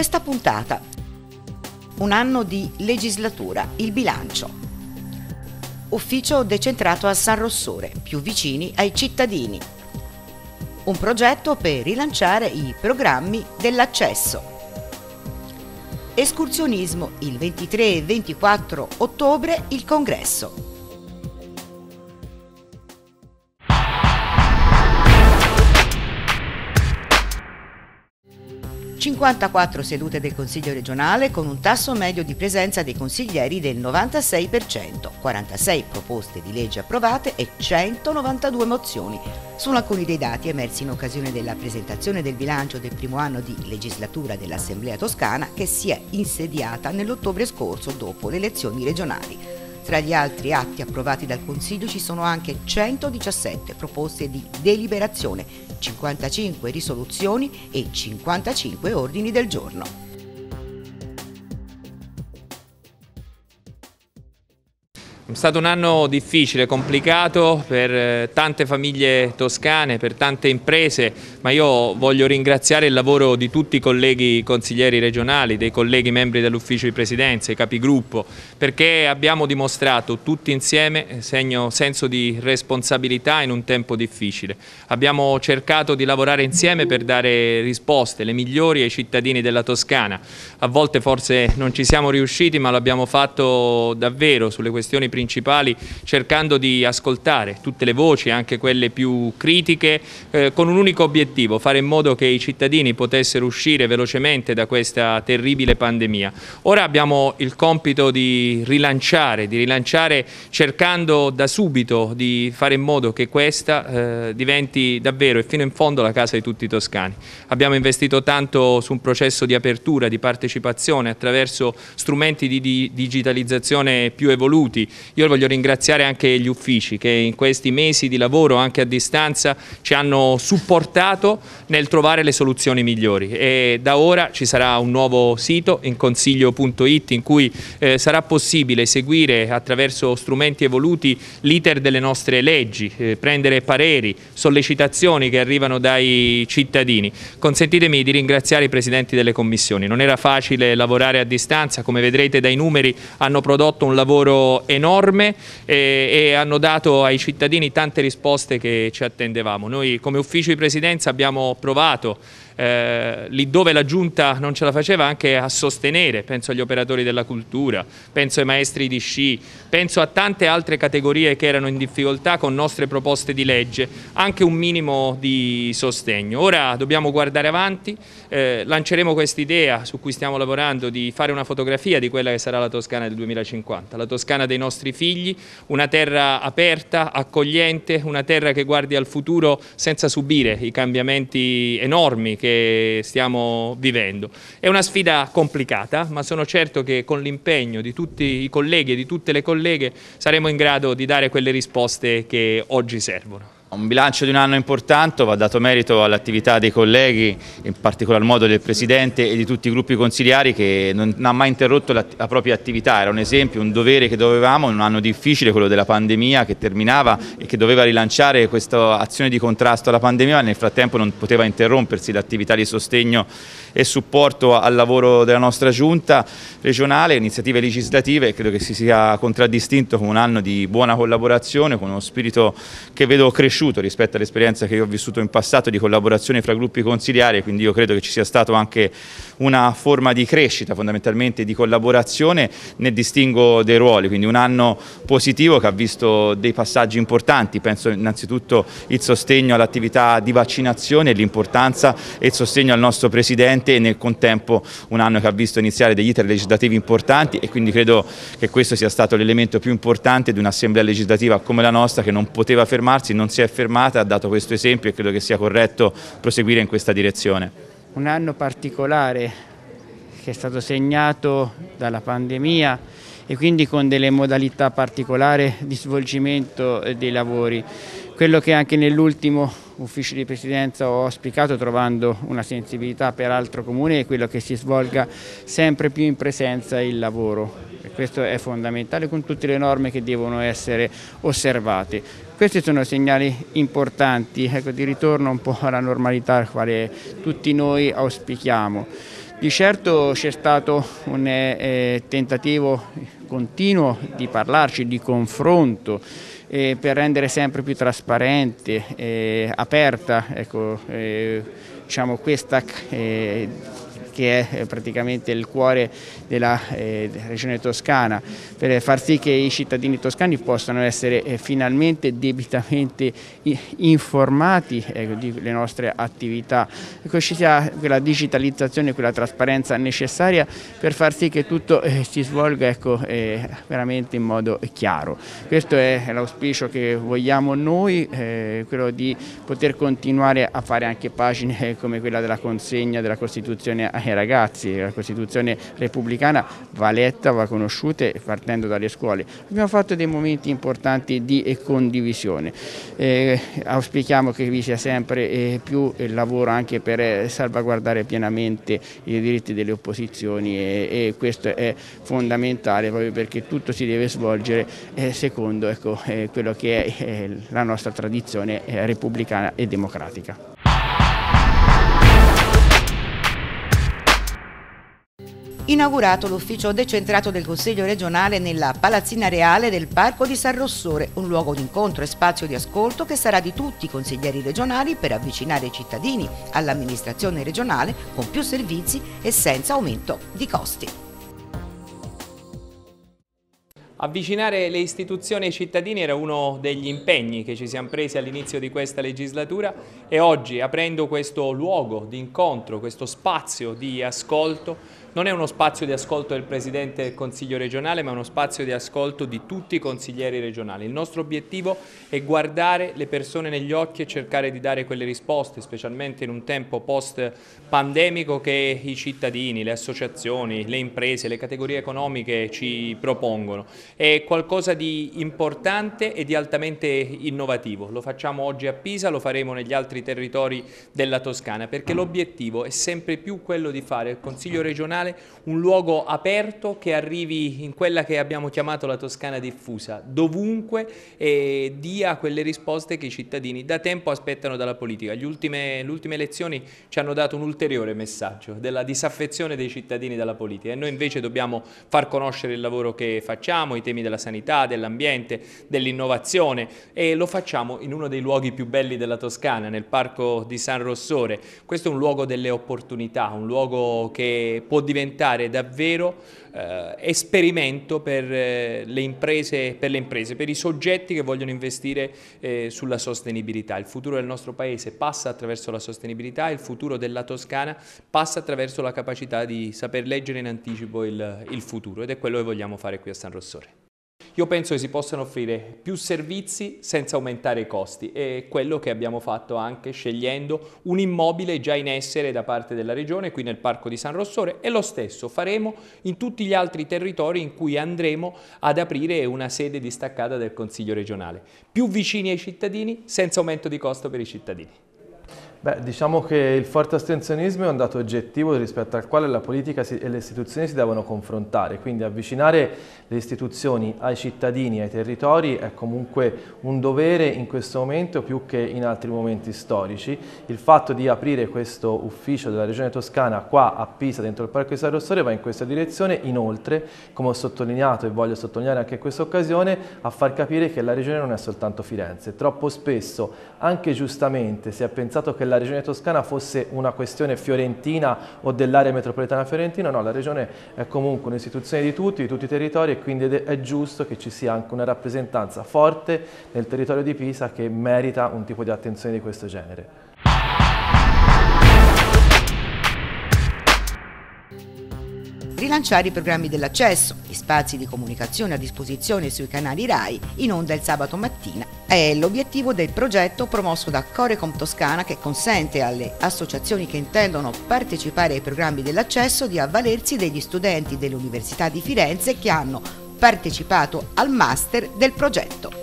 questa puntata. Un anno di legislatura, il bilancio. Ufficio decentrato a San Rossore, più vicini ai cittadini. Un progetto per rilanciare i programmi dell'accesso. Escursionismo il 23 e 24 ottobre, il congresso. 54 sedute del Consiglio regionale con un tasso medio di presenza dei consiglieri del 96%, 46 proposte di legge approvate e 192 mozioni. Sono alcuni dei dati emersi in occasione della presentazione del bilancio del primo anno di legislatura dell'Assemblea Toscana che si è insediata nell'ottobre scorso dopo le elezioni regionali. Tra gli altri atti approvati dal Consiglio ci sono anche 117 proposte di deliberazione, 55 risoluzioni e 55 ordini del giorno. È stato un anno difficile, complicato per tante famiglie toscane, per tante imprese, ma io voglio ringraziare il lavoro di tutti i colleghi consiglieri regionali, dei colleghi membri dell'ufficio di presidenza, i capigruppo, perché abbiamo dimostrato tutti insieme senso di responsabilità in un tempo difficile. Abbiamo cercato di lavorare insieme per dare risposte, le migliori ai cittadini della Toscana. A volte forse non ci siamo riusciti, ma l'abbiamo fatto davvero sulle questioni principali, cercando di ascoltare tutte le voci, anche quelle più critiche, con un unico obiettivo: fare in modo che i cittadini potessero uscire velocemente da questa terribile pandemia. Ora abbiamo il compito di rilanciare cercando da subito di fare in modo che questa diventi davvero e fino in fondo la casa di tutti i toscani. Abbiamo investito tanto su un processo di apertura, di partecipazione attraverso strumenti di digitalizzazione più evoluti. Io voglio ringraziare anche gli uffici che in questi mesi di lavoro anche a distanza ci hanno supportato nel trovare le soluzioni migliori, e da ora ci sarà un nuovo sito in consiglio.it in cui sarà possibile seguire attraverso strumenti evoluti l'iter delle nostre leggi, prendere pareri, sollecitazioni che arrivano dai cittadini. Consentitemi di ringraziare i presidenti delle commissioni. Non era facile lavorare a distanza, come vedrete dai numeri hanno prodotto un lavoro enorme e hanno dato ai cittadini tante risposte che ci attendevamo. Noi come ufficio di presidenza abbiamo provato lì dove la Giunta non ce la faceva anche a sostenere, penso agli operatori della cultura, penso ai maestri di sci, penso a tante altre categorie che erano in difficoltà, con nostre proposte di legge, anche un minimo di sostegno. Ora dobbiamo guardare avanti, lanceremo quest'idea su cui stiamo lavorando di fare una fotografia di quella che sarà la Toscana del 2050, la Toscana dei nostri figli, una terra aperta, accogliente, una terra che guardi al futuro senza subire i cambiamenti enormi che stiamo vivendo. È una sfida complicata, ma sono certo che con l'impegno di tutti i colleghi e di tutte le colleghe saremo in grado di dare quelle risposte che oggi servono. Un bilancio di un anno importante, va dato merito all'attività dei colleghi, in particolar modo del Presidente e di tutti i gruppi consigliari, che non ha mai interrotto la propria attività. Era un esempio, un dovere che dovevamo in un anno difficile, quello della pandemia che terminava e che doveva rilanciare questa azione di contrasto alla pandemia, ma nel frattempo non poteva interrompersi l'attività di sostegno e supporto al lavoro della nostra Giunta regionale, iniziative legislative. Credo che si sia contraddistinto con un anno di buona collaborazione, con uno spirito che vedo cresciuto rispetto all'esperienza che io ho vissuto in passato di collaborazione fra gruppi consigliari, quindi io credo che ci sia stato anche una forma di crescita, fondamentalmente di collaborazione nel distinguo dei ruoli, quindi un anno positivo che ha visto dei passaggi importanti. Penso innanzitutto il sostegno all'attività di vaccinazione, l'importanza e il sostegno al nostro Presidente, e nel contempo un anno che ha visto iniziare degli iter legislativi importanti, e quindi credo che questo sia stato l'elemento più importante di un'assemblea legislativa come la nostra, che non poteva fermarsi, non si è fermata, ha dato questo esempio, e credo che sia corretto proseguire in questa direzione. Un anno particolare che è stato segnato dalla pandemia e quindi con delle modalità particolari di svolgimento dei lavori. Quello che anche nell'ultimo ufficio di presidenza ho auspicato, trovando una sensibilità peraltro comune, è quello che si svolga sempre più in presenza il lavoro. E questo è fondamentale, con tutte le norme che devono essere osservate. Questi sono segnali importanti, ecco, di ritorno un po' alla normalità, quale tutti noi auspichiamo. Di certo c'è stato un tentativo continuo di parlarci, di confronto, per rendere sempre più trasparente e aperta, ecco, diciamo, questa che è praticamente il cuore della regione toscana, per far sì che i cittadini toscani possano essere finalmente debitamente informati delle nostre attività, che ci sia quella digitalizzazione, quella trasparenza necessaria per far sì che tutto si svolga, ecco, veramente in modo chiaro. Questo è l'auspicio che vogliamo noi, quello di poter continuare a fare anche pagine come quella della consegna della Costituzione ai ragazzi. La Costituzione repubblicana va letta, va conosciuta partendo dalle scuole. Abbiamo fatto dei momenti importanti di condivisione. Auspichiamo che vi sia sempre più lavoro anche per salvaguardare pienamente i diritti delle opposizioni e questo è fondamentale proprio perché tutto si deve svolgere secondo, ecco, quello che è la nostra tradizione repubblicana e democratica. Inaugurato l'ufficio decentrato del Consiglio regionale nella Palazzina Reale del Parco di San Rossore, un luogo di incontro e spazio di ascolto che sarà di tutti i consiglieri regionali per avvicinare i cittadini all'amministrazione regionale con più servizi e senza aumento di costi. Avvicinare le istituzioni ai cittadini era uno degli impegni che ci siamo presi all'inizio di questa legislatura e oggi, aprendo questo luogo di incontro, questo spazio di ascolto, non è uno spazio di ascolto del Presidente del Consiglio regionale, ma è uno spazio di ascolto di tutti i consiglieri regionali. Il nostro obiettivo è guardare le persone negli occhi e cercare di dare quelle risposte, specialmente in un tempo post-pandemico, che i cittadini, le associazioni, le imprese, le categorie economiche ci propongono. È qualcosa di importante e di altamente innovativo. Lo facciamo oggi a Pisa, lo faremo negli altri territori della Toscana, perché l'obiettivo è sempre più quello di fare il Consiglio regionale un luogo aperto che arrivi in quella che abbiamo chiamato la Toscana diffusa, dovunque, e dia quelle risposte che i cittadini da tempo aspettano dalla politica. Le ultime elezioni ci hanno dato un ulteriore messaggio della disaffezione dei cittadini dalla politica e noi invece dobbiamo far conoscere il lavoro che facciamo, i temi della sanità, dell'ambiente, dell'innovazione, e lo facciamo in uno dei luoghi più belli della Toscana, nel Parco di San Rossore. Questo è un luogo delle opportunità, un luogo che può diventare davvero esperimento per le imprese, per i soggetti che vogliono investire sulla sostenibilità. Il futuro del nostro Paese passa attraverso la sostenibilità, il futuro della Toscana passa attraverso la capacità di saper leggere in anticipo il futuro, ed è quello che vogliamo fare qui a San Rossore. Io penso che si possano offrire più servizi senza aumentare i costi, e quello che abbiamo fatto anche scegliendo un immobile già in essere da parte della Regione qui nel Parco di San Rossore, e lo stesso faremo in tutti gli altri territori in cui andremo ad aprire una sede distaccata del Consiglio regionale, più vicini ai cittadini senza aumento di costo per i cittadini. Beh, diciamo che il forte astensionismo è un dato oggettivo rispetto al quale la politica e le istituzioni si devono confrontare, quindi avvicinare le istituzioni ai cittadini, ai territori è comunque un dovere in questo momento più che in altri momenti storici. Il fatto di aprire questo ufficio della Regione Toscana qua a Pisa dentro il Parco di San Rossore va in questa direzione, inoltre, come ho sottolineato e voglio sottolineare anche in questa occasione, a far capire che la Regione non è soltanto Firenze. Troppo spesso, anche giustamente, si è pensato che la Regione Toscana fosse una questione fiorentina o dell'area metropolitana fiorentina. No, la Regione è comunque un'istituzione di tutti i territori, e quindi è giusto che ci sia anche una rappresentanza forte nel territorio di Pisa che merita un tipo di attenzione di questo genere. Rilanciare i programmi dell'accesso, gli spazi di comunicazione a disposizione sui canali RAI in onda il sabato mattina è l'obiettivo del progetto promosso da Corecom Toscana, che consente alle associazioni che intendono partecipare ai programmi dell'accesso di avvalersi degli studenti dell'Università di Firenze che hanno partecipato al master del progetto.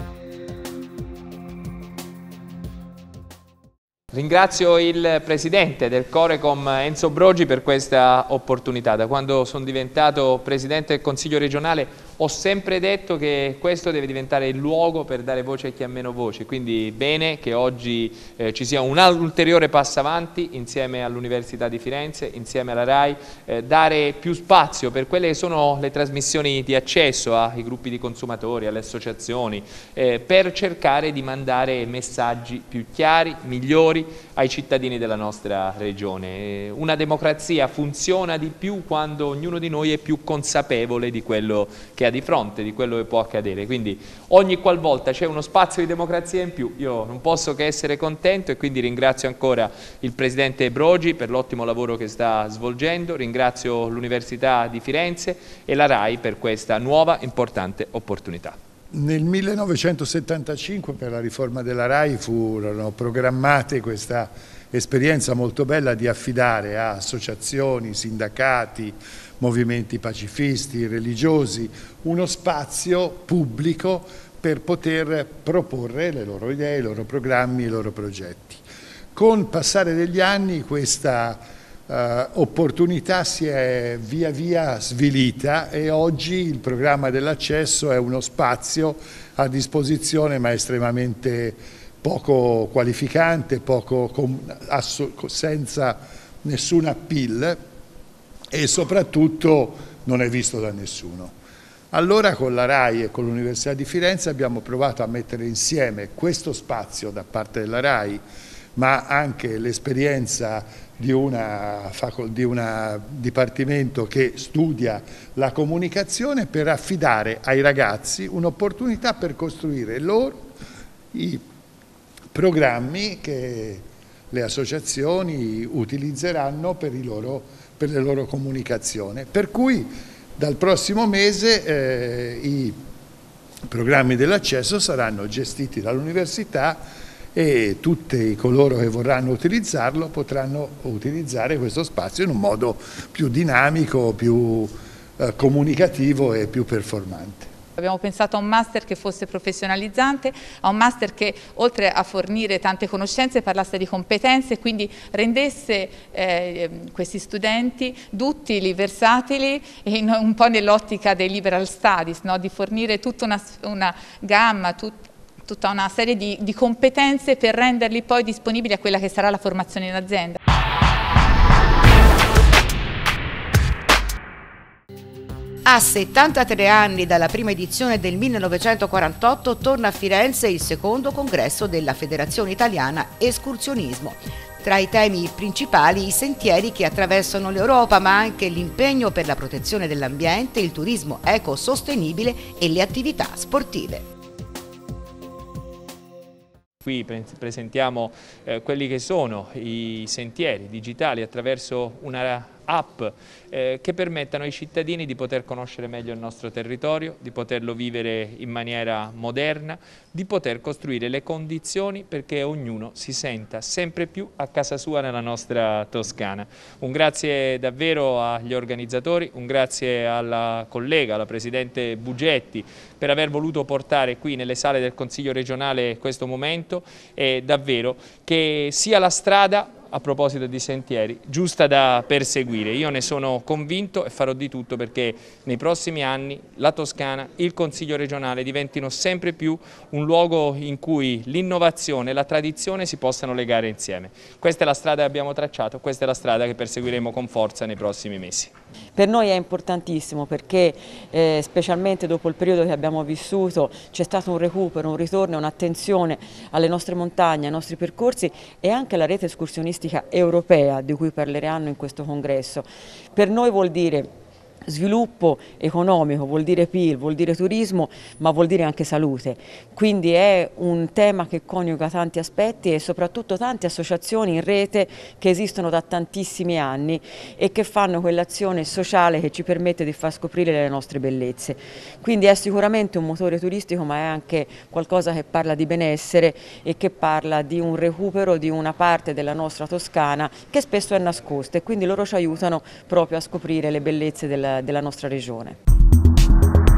Ringrazio il Presidente del Corecom Enzo Brogi per questa opportunità. Da quando sono diventato Presidente del Consiglio regionale Ho sempre detto che questo deve diventare il luogo per dare voce a chi ha meno voce, quindi bene che oggi ci sia un ulteriore passo avanti insieme all'Università di Firenze, insieme alla RAI, dare più spazio per quelle che sono le trasmissioni di accesso ai gruppi di consumatori, alle associazioni, per cercare di mandare messaggi più chiari, migliori ai cittadini della nostra regione. Una democrazia funziona di più quando ognuno di noi è più consapevole di quello che ha di fronte, di quello che può accadere, quindi ogni qualvolta c'è uno spazio di democrazia in più io non posso che essere contento, e quindi ringrazio ancora il Presidente Brogi per l'ottimo lavoro che sta svolgendo, ringrazio l'Università di Firenze e la RAI per questa nuova importante opportunità. Nel 1975 per la riforma della RAI furono programmate questa esperienza molto bella di affidare a associazioni, sindacati, movimenti pacifisti, religiosi, uno spazio pubblico per poter proporre le loro idee, i loro programmi, i loro progetti. Con il passare degli anni questa opportunità si è via via svilita e oggi il programma dell'accesso è uno spazio a disposizione ma estremamente poco qualificante, senza nessun appeal e soprattutto non è visto da nessuno. Allora con la RAI e con l'Università di Firenze abbiamo provato a mettere insieme questo spazio da parte della RAI, ma anche l'esperienza di un dipartimento che studia la comunicazione per affidare ai ragazzi un'opportunità per costruire loro i programmi che le associazioni utilizzeranno per le loro comunicazioni. Per cui dal prossimo mese i programmi dell'accesso saranno gestiti dall'università e tutti coloro che vorranno utilizzarlo potranno utilizzare questo spazio in un modo più dinamico, più comunicativo e più performante. Abbiamo pensato a un master che fosse professionalizzante, a un master che oltre a fornire tante conoscenze parlasse di competenze e quindi rendesse questi studenti duttili, versatili e un po' nell'ottica dei liberal studies, no? Di fornire tutta una gamma, tutta una serie di competenze per renderli poi disponibili a quella che sarà la formazione in azienda. A 73 anni dalla prima edizione del 1948 torna a Firenze il secondo congresso della Federazione Italiana Escursionismo. Tra i temi principali i sentieri che attraversano l'Europa, ma anche l'impegno per la protezione dell'ambiente, il turismo ecosostenibile e le attività sportive. Qui presentiamo quelli che sono i sentieri digitali attraverso una app che permettano ai cittadini di poter conoscere meglio il nostro territorio, di poterlo vivere in maniera moderna, di poter costruire le condizioni perché ognuno si senta sempre più a casa sua nella nostra Toscana. Un grazie davvero agli organizzatori, un grazie alla collega, alla Presidente Bugetti per aver voluto portare qui nelle sale del Consiglio regionale questo momento e davvero che sia la strada, a proposito di sentieri, giusta da perseguire. Io ne sono convinto e farò di tutto perché nei prossimi anni la Toscana, il Consiglio regionale diventino sempre più un luogo in cui l'innovazione e la tradizione si possano legare insieme. Questa è la strada che abbiamo tracciato, questa è la strada che perseguiremo con forza nei prossimi mesi. Per noi è importantissimo perché specialmente dopo il periodo che abbiamo vissuto c'è stato un recupero, un ritorno, un'attenzione alle nostre montagne, ai nostri percorsi e anche alla rete escursionistica europea di cui parleranno in questo congresso. Per noi vuol dire sviluppo economico, vuol dire PIL, vuol dire turismo, ma vuol dire anche salute. Quindi è un tema che coniuga tanti aspetti e soprattutto tante associazioni in rete che esistono da tantissimi anni e che fanno quell'azione sociale che ci permette di far scoprire le nostre bellezze. Quindi è sicuramente un motore turistico, ma è anche qualcosa che parla di benessere e che parla di un recupero di una parte della nostra Toscana che spesso è nascosta e quindi loro ci aiutano proprio a scoprire le bellezze della nostra regione.